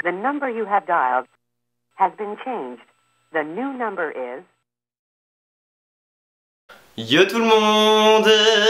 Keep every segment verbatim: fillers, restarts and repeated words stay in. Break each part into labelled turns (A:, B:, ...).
A: The number you have dialed has been changed. The new number is...
B: Yo tout le monde!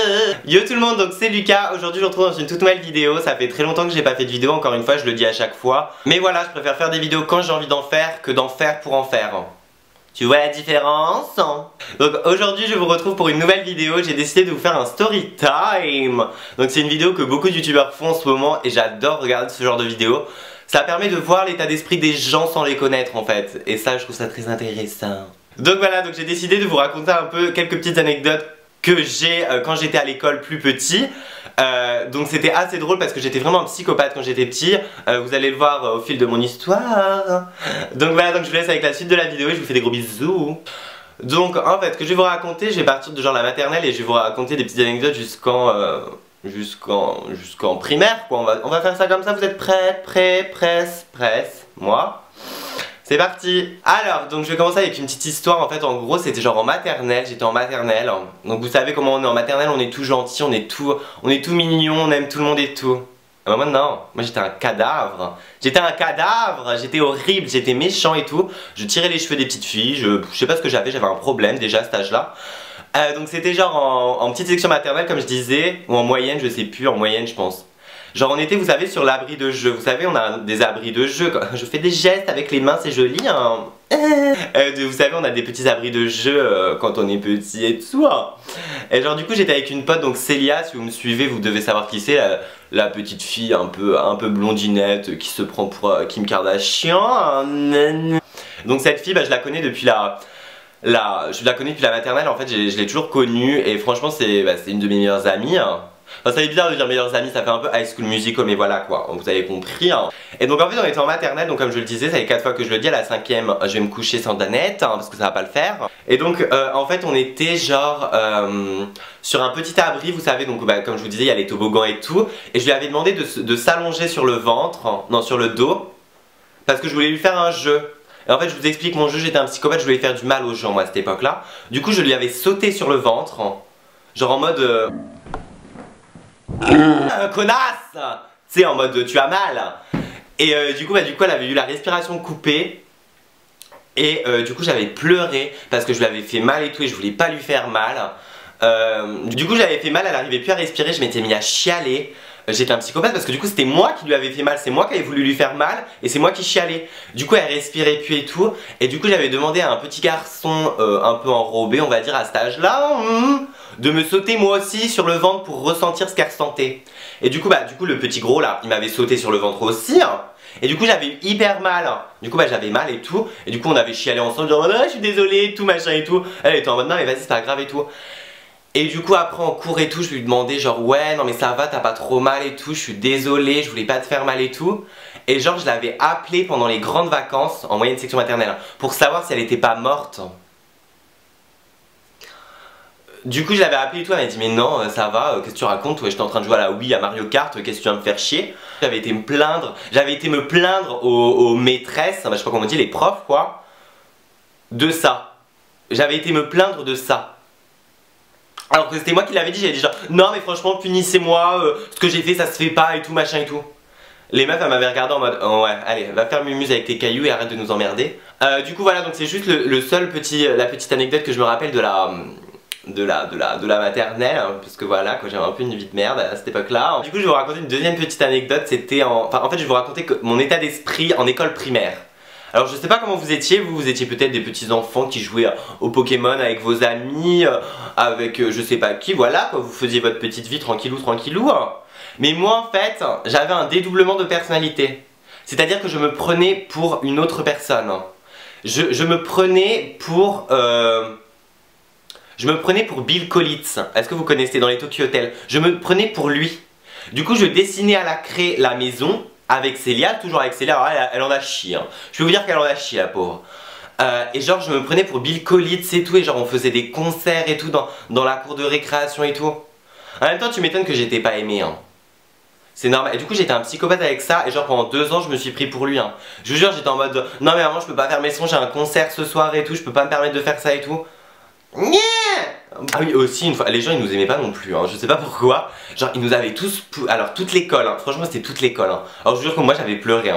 B: Yo tout le monde, donc c'est Lucas. Aujourd'hui je vous retrouve dans une toute nouvelle vidéo. Ça fait très longtemps que j'ai pas fait de vidéo, encore une fois je le dis à chaque fois. Mais voilà, je préfère faire des vidéos quand j'ai envie d'en faire que d'en faire pour en faire. Tu vois la différence? Donc aujourd'hui je vous retrouve pour une nouvelle vidéo. J'ai décidé de vous faire un story time. Donc c'est une vidéo que beaucoup de youtubeurs font en ce moment et j'adore regarder ce genre de vidéo. Ça permet de voir l'état d'esprit des gens sans les connaître en fait. Et ça je trouve ça très intéressant. Donc voilà, donc j'ai décidé de vous raconter un peu quelques petites anecdotes que j'ai euh, quand j'étais à l'école plus petit. Euh, donc c'était assez drôle parce que j'étais vraiment un psychopathe quand j'étais petit. euh, Vous allez le voir euh, au fil de mon histoire. Donc voilà, donc je vous laisse avec la suite de la vidéo et je vous fais des gros bisous. Donc en fait, ce que je vais vous raconter, je vais partir de genre la maternelle et je vais vous raconter des petites anecdotes jusqu'en... Euh, jusqu'en jusqu'en primaire quoi. On va, on va faire ça comme ça, vous êtes prêts? Prêts? Presse? Presse? Moi? C'est parti. Alors, donc je vais commencer avec une petite histoire. En fait, en gros, c'était genre en maternelle. J'étais en maternelle. Donc vous savez comment on est en maternelle. On est tout gentil, on est tout, on est tout mignon, on aime tout le monde et tout. Ah, moi non, moi j'étais un cadavre. J'étais un cadavre. J'étais horrible. J'étais méchant et tout. Je tirais les cheveux des petites filles. Je, je sais pas ce que j'avais. J'avais un problème déjà à cet âge-là. Euh, donc c'était genre en, en petite section maternelle, comme je disais, ou en moyenne, je sais plus. En moyenne, je pense. Genre on était, vous savez, sur l'abri de jeu. Vous savez, on a des abris de jeu. Je fais des gestes avec les mains, c'est joli hein. euh, Vous savez, on a des petits abris de jeu euh, quand on est petit et tout hein. Et genre du coup j'étais avec une pote, donc Célia, si vous me suivez vous devez savoir qui c'est, la, la petite fille un peu, un peu blondinette qui se prend pour euh, Kim Kardashian hein. Donc cette fille, bah, je la connais depuis la... la je la connais depuis la maternelle en fait, je l'ai toujours connue. Et franchement c'est bah, une de mes meilleures amies hein. Enfin, ça fait bizarre de dire meilleurs amis, ça fait un peu High School Musical, mais voilà quoi, vous avez compris hein. Et donc en fait on était en maternelle, donc comme je le disais, ça fait quatre fois que je le dis, à la cinquième je vais me coucher sans Danette, hein, parce que ça va pas le faire. Et donc euh, en fait on était genre euh, sur un petit abri, vous savez, donc bah, comme je vous disais il y a les toboggans et tout. Et je lui avais demandé de, de s'allonger sur le ventre, hein, non sur le dos, parce que je voulais lui faire un jeu. Et en fait je vous explique, mon jeu, j'étais un psychopathe, je voulais faire du mal aux gens moi à cette époque là. Du coup je lui avais sauté sur le ventre, hein, genre en mode... Euh, Euh, connasse! Tu sais, en mode tu as mal. Et euh, du coup, bah, du coup, elle avait eu la respiration coupée. Et euh, du coup, j'avais pleuré parce que je lui avais fait mal et tout. Et je voulais pas lui faire mal. euh, Du coup, j'avais fait mal, elle arrivait plus à respirer. Je m'étais mis à chialer. J'étais un psychopathe parce que du coup c'était moi qui lui avais fait mal, c'est moi qui avais voulu lui faire mal et c'est moi qui chialais. Du coup elle respirait plus et tout. Et du coup j'avais demandé à un petit garçon euh, un peu enrobé, on va dire à cet âge là, mm, de me sauter moi aussi sur le ventre pour ressentir ce qu'elle ressentait. Et du coup bah du coup le petit gros là il m'avait sauté sur le ventre aussi hein. Et du coup j'avais eu hyper mal hein. Du coup bah j'avais mal et tout. Et du coup on avait chialé ensemble genre oh, je suis désolée tout machin et tout. Elle était en mode non mais vas-y c'est pas grave et tout. Et du coup après en cours et tout je lui demandais genre ouais non mais ça va, t'as pas trop mal et tout, je suis désolée, je voulais pas te faire mal et tout. Et genre je l'avais appelée pendant les grandes vacances en moyenne section maternelle pour savoir si elle était pas morte. Du coup je l'avais appelée et tout, elle m'a dit mais non ça va, qu'est-ce que tu racontes, ouais, j'étais en train de jouer à la Wii à Mario Kart, qu'est-ce que tu viens me faire chier. J'avais été me plaindre, j'avais été me plaindre aux, aux maîtresses, bah, je sais pas comment on dit, les profs quoi, de ça. J'avais été me plaindre de ça. Alors que c'était moi qui l'avais dit, j'avais dit genre non mais franchement punissez-moi, euh, ce que j'ai fait ça se fait pas et tout machin et tout. Les meufs elles m'avaient regardé en mode oh, ouais allez va faire mumuse avec tes cailloux et arrête de nous emmerder. euh, Du coup voilà, donc c'est juste le, le seul petit, la petite anecdote que je me rappelle de la de la, de la, de la maternelle hein, parce que voilà quoi, j'avais un peu une vie de merde à cette époque là. Du coup je vais vous raconter une deuxième petite anecdote, c'était en... Enfin en fait je vais vous raconter que mon état d'esprit en école primaire. Alors je sais pas comment vous étiez, vous, vous étiez peut-être des petits enfants qui jouaient au Pokémon avec vos amis, avec je sais pas qui, voilà quoi, vous faisiez votre petite vie tranquillou tranquillou. Mais moi en fait, j'avais un dédoublement de personnalité. C'est-à-dire que je me prenais pour une autre personne. Je, je me prenais pour... Euh, je me prenais pour Bill Collins. Est-ce que vous connaissez dans les Tokyo Hotel? Je me prenais pour lui. Du coup je dessinais à la craie la maison avec Célia, toujours avec Célia, alors elle, elle en a chié hein. Je vais vous dire qu'elle en a chié la pauvre. euh, Et genre je me prenais pour Bill Collins et tout. Et genre on faisait des concerts et tout dans, dans la cour de récréation et tout. En même temps tu m'étonnes que j'étais pas aimé hein. C'est normal, et du coup j'étais un psychopathe avec ça. Et genre pendant deux ans je me suis pris pour lui hein. Je vous jure j'étais en mode non mais vraiment je peux pas faire mes sons, j'ai un concert ce soir et tout, je peux pas me permettre de faire ça et tout. Yeah. Ah oui aussi une fois, les gens ils nous aimaient pas non plus hein. Je sais pas pourquoi. Genre ils nous avaient tous, alors toute l'école hein. Franchement c'était toute l'école hein. Alors je vous jure que moi j'avais pleuré hein.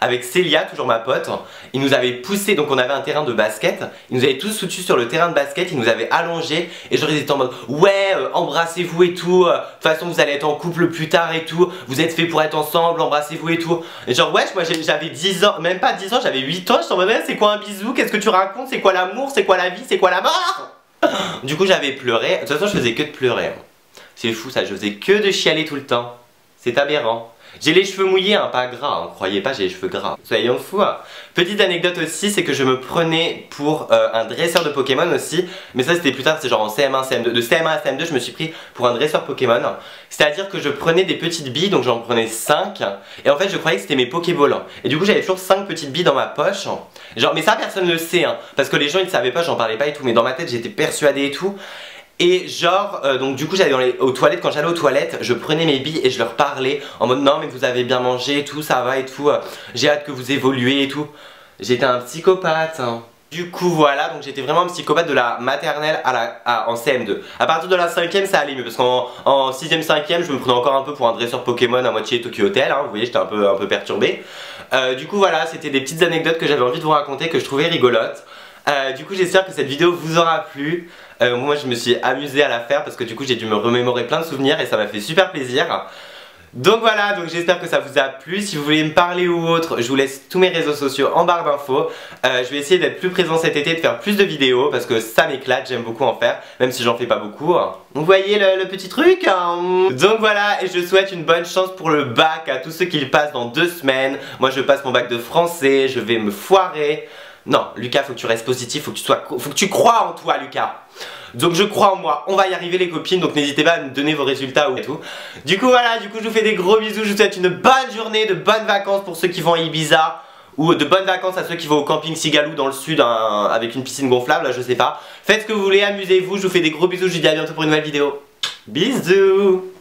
B: avec Célia, toujours ma pote. Il nous avait poussé, donc on avait un terrain de basket. Il nous avait tous foutus sur le terrain de basket, il nous avait allongé. Et genre ils étaient en mode ouais, euh, embrassez-vous et tout. De toute façon vous allez être en couple plus tard et tout. Vous êtes faits pour être ensemble, embrassez-vous et tout. Et genre ouais, moi j'avais dix ans, même pas dix ans, j'avais huit ans. Je me disais c'est quoi un bisou, qu'est-ce que tu racontes, c'est quoi l'amour, c'est quoi la vie, c'est quoi la mort. Du coup j'avais pleuré, de toute façon je faisais que de pleurer. C'est fou ça, je faisais que de chialer tout le temps. C'est aberrant. J'ai les cheveux mouillés, hein, pas gras, hein. Croyez pas, j'ai les cheveux gras. Soyons fous. Hein. Petite anecdote aussi, c'est que je me prenais pour euh, un dresseur de Pokémon aussi. Mais ça c'était plus tard, c'est genre en C M un, C M deux. De C M un à C M deux, je me suis pris pour un dresseur Pokémon. C'est-à-dire que je prenais des petites billes, donc j'en prenais cinq. Et en fait je croyais que c'était mes Pokéballs. Et du coup j'avais toujours cinq petites billes dans ma poche. Genre, mais ça personne ne le sait, hein, parce que les gens ils ne savaient pas, j'en parlais pas et tout. Mais dans ma tête j'étais persuadé et tout. Et genre, euh, donc du coup j'allais dans les, aux toilettes, quand j'allais aux toilettes, je prenais mes billes et je leur parlais en mode non mais vous avez bien mangé et tout, ça va et tout, euh, j'ai hâte que vous évoluez et tout. J'étais un psychopathe. Hein. Du coup voilà, donc j'étais vraiment un psychopathe de la maternelle à la, à, en C M deux. À partir de la cinquième ça allait mieux, parce qu'en en sixième, cinquième je me prenais encore un peu pour un dresseur Pokémon à moitié Tokyo Hotel, hein, vous voyez j'étais un peu, un peu perturbé. Euh, du coup voilà, c'était des petites anecdotes que j'avais envie de vous raconter, que je trouvais rigolotes. Euh, du coup j'espère que cette vidéo vous aura plu. euh, Moi je me suis amusé à la faire parce que du coup j'ai dû me remémorer plein de souvenirs et ça m'a fait super plaisir. Donc voilà, donc j'espère que ça vous a plu. Si vous voulez me parler ou autre, je vous laisse tous mes réseaux sociaux en barre d'infos. euh, Je vais essayer d'être plus présent cet été, de faire plus de vidéos parce que ça m'éclate, j'aime beaucoup en faire. Même si j'en fais pas beaucoup. Vous voyez le, le petit truc hein. Donc voilà, et je souhaite une bonne chance pour le bac à tous ceux qui le passent dans deux semaines. Moi je passe mon bac de français, je vais me foirer. Non, Lucas, faut que tu restes positif, faut que tu sois, faut que tu crois en toi, Lucas. Donc je crois en moi, on va y arriver les copines, donc n'hésitez pas à me donner vos résultats ou tout. Du coup voilà, du coup je vous fais des gros bisous, je vous souhaite une bonne journée, de bonnes vacances pour ceux qui vont à Ibiza. Ou de bonnes vacances à ceux qui vont au camping Sigalou dans le sud hein, avec une piscine gonflable, là, je sais pas. Faites ce que vous voulez, amusez-vous, je vous fais des gros bisous, je vous dis à bientôt pour une nouvelle vidéo. Bisous.